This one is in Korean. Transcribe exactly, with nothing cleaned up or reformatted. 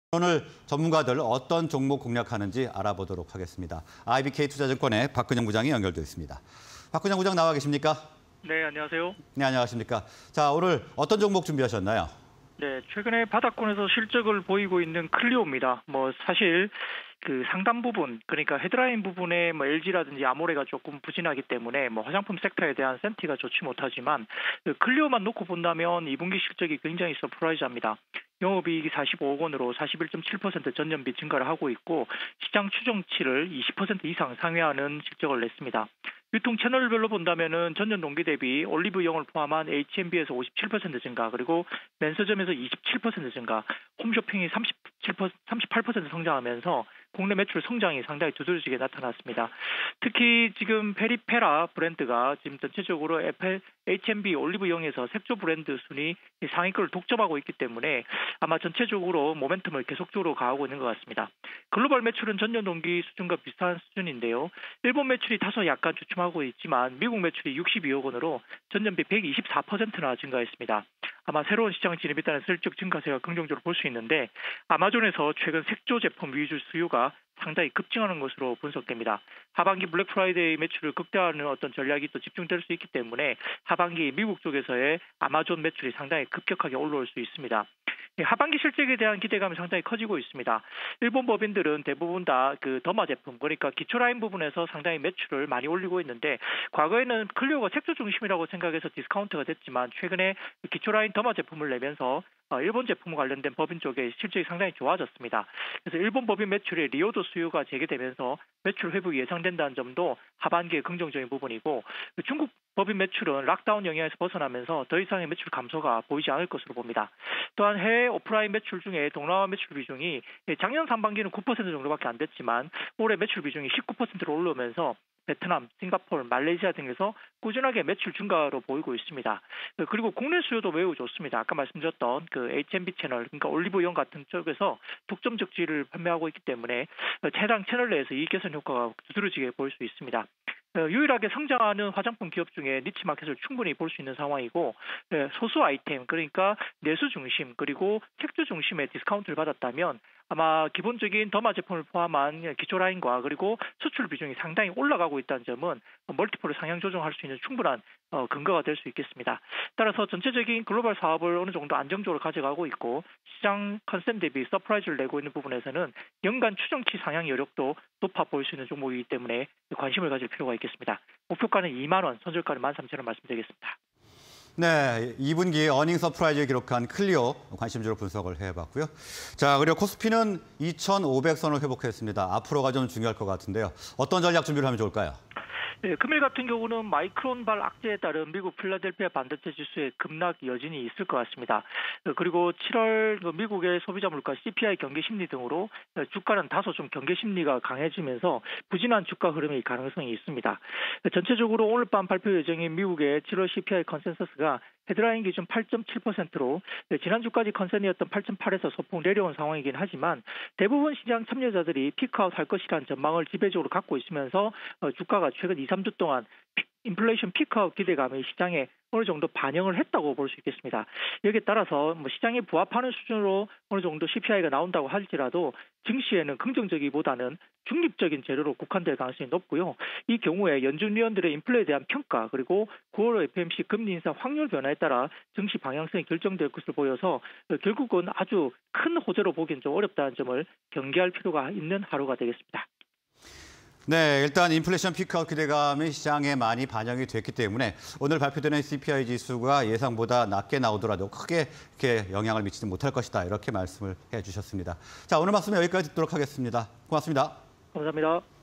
오늘 전문가들 어떤 종목 공략하는지 알아보도록 하겠습니다. 아이비케이 투자증권의 박근영 부장이 연결되어 있습니다. 박근영 부장 나와 계십니까? 네, 안녕하세요. 네, 안녕하십니까. 자, 오늘 어떤 종목 준비하셨나요? 네, 최근에 바닥권에서 실적을 보이고 있는 클리오입니다. 뭐 사실 그 상단 부분, 그러니까 헤드라인 부분에 뭐 엘지라든지 아모레가 조금 부진하기 때문에 뭐 화장품 섹터에 대한 센티가 좋지 못하지만 그 클리오만 놓고 본다면 이 분기 실적이 굉장히 서프라이즈합니다. 영업이익이 사십오억 원으로 사십일 점 칠 퍼센트 전년비 증가를 하고 있고 시장 추정치를 이십 퍼센트 이상 상회하는 실적을 냈습니다. 유통 채널별로 본다면은 전년 동기 대비 올리브영을 포함한 에이치앤비에서 오십칠 퍼센트 증가, 그리고 맨서점에서 이십칠 퍼센트 증가, 홈쇼핑이 삼십칠 퍼센트, 삼십팔 퍼센트 성장하면서 국내 매출 성장이 상당히 두드러지게 나타났습니다. 특히 지금 페리페라 브랜드가 지금 전체적으로 에이치앤비 올리브영에서 색조 브랜드 순위 상위권을 독점하고 있기 때문에 아마 전체적으로 모멘텀을 계속적으로 가하고 있는 것 같습니다. 글로벌 매출은 전년 동기 수준과 비슷한 수준인데요. 일본 매출이 다소 약간 주춤하고 있지만 미국 매출이 육십이억 원으로 전년비 백이십사 퍼센트나 증가했습니다. 아마 새로운 시장 진입에 따른 실적 증가세가 긍정적으로 볼 수 있는데 아마존에서 최근 색조 제품 위주 수요가 상당히 급증하는 것으로 분석됩니다. 하반기 블랙 프라이데이 매출을 극대화하는 어떤 전략이 또 집중될 수 있기 때문에 하반기 미국 쪽에서의 아마존 매출이 상당히 급격하게 올라올 수 있습니다. 하반기 실적에 대한 기대감이 상당히 커지고 있습니다. 일본 법인들은 대부분 다 그 더마 제품, 그러니까 기초 라인 부분에서 상당히 매출을 많이 올리고 있는데 과거에는 클리오가 색조 중심이라고 생각해서 디스카운트가 됐지만 최근에 기초 라인 더마 제품을 내면서 일본 제품 관련된 법인 쪽에 실적이 상당히 좋아졌습니다. 그래서 일본 법인 매출의 리오도 수요가 재개되면서 매출 회복이 예상된다는 점도 하반기의 긍정적인 부분이고, 중국 법인 매출은 락다운 영향에서 벗어나면서 더 이상의 매출 감소가 보이지 않을 것으로 봅니다. 또한 해외 오프라인 매출 중에 동남아 매출 비중이 작년 상반기는 구 퍼센트 정도밖에 안 됐지만 올해 매출 비중이 십구 퍼센트로 올라오면서 베트남, 싱가포르, 말레이시아 등에서 꾸준하게 매출 증가로 보이고 있습니다. 그리고 국내 수요도 매우 좋습니다. 아까 말씀드렸던 그 에이치앤비 채널, 그러니까 올리브영 같은 쪽에서 독점 적지를 판매하고 있기 때문에 해당 채널 내에서 이익 개선 효과가 두드러지게 보일 수 있습니다. 유일하게 성장하는 화장품 기업 중에 니치 마켓을 충분히 볼 수 있는 상황이고, 소수 아이템, 그러니까 내수 중심 그리고 색조 중심의 디스카운트를 받았다면 아마 기본적인 더마 제품을 포함한 기초 라인과 그리고 수출 비중이 상당히 올라가고 있다는 점은 멀티플을 상향 조정할 수 있는 충분한 근거가 될 수 있겠습니다. 따라서 전체적인 글로벌 사업을 어느 정도 안정적으로 가져가고 있고 시장 컨센 대비 서프라이즈를 내고 있는 부분에서는 연간 추정치 상향 여력도 높아 보일 수 있는 종목이기 때문에 관심을 가질 필요가 있겠습니다. 목표가는 이만 원, 선절가는 만 삼천 원 말씀드리겠습니다. 네, 이 분기 어닝 서프라이즈를 기록한 클리오 관심주로 분석을 해봤고요. 자, 그리고 코스피는 이천오백 선을 회복했습니다. 앞으로가 좀 중요할 것 같은데요. 어떤 전략 준비를 하면 좋을까요? 네, 금일 같은 경우는 마이크론발 악재에 따른 미국 필라델피아 반도체 지수의 급락 여진이 있을 것 같습니다. 그리고 칠월 미국의 소비자 물가 씨피아이 경계 심리 등으로 주가는 다소 좀 경계 심리가 강해지면서 부진한 주가 흐름의 가능성이 있습니다. 전체적으로 오늘 밤 발표 예정인 미국의 칠월 씨피아이 컨센서스가 헤드라인 기준 팔 점 칠 퍼센트로 지난주까지 컨센이었던 팔 점 팔에서 소폭 내려온 상황이긴 하지만 대부분 시장 참여자들이 피크아웃 할 것이라는 전망을 지배적으로 갖고 있으면서 주가가 최근 이, 삼 주 동안 인플레이션 피크아웃 기대감이 시장에 어느 정도 반영을 했다고 볼 수 있겠습니다. 여기에 따라서 뭐 시장에 부합하는 수준으로 어느 정도 씨피아이가 나온다고 할지라도 증시에는 긍정적이보다는 중립적인 재료로 국한될 가능성이 높고요. 이 경우에 연준 위원들의 인플레에 대한 평가 그리고 구월 에프오엠씨 금리 인사 확률 변화에 따라 증시 방향성이 결정될 것으로 보여서 결국은 아주 큰 호재로 보기엔 좀 어렵다는 점을 경계할 필요가 있는 하루가 되겠습니다. 네, 일단 인플레이션 피크아웃 기대감이 시장에 많이 반영이 됐기 때문에 오늘 발표되는 씨피아이 지수가 예상보다 낮게 나오더라도 크게 이렇게 영향을 미치지 못할 것이다. 이렇게 말씀을 해주셨습니다. 자, 오늘 말씀 여기까지 듣도록 하겠습니다. 고맙습니다. 감사합니다.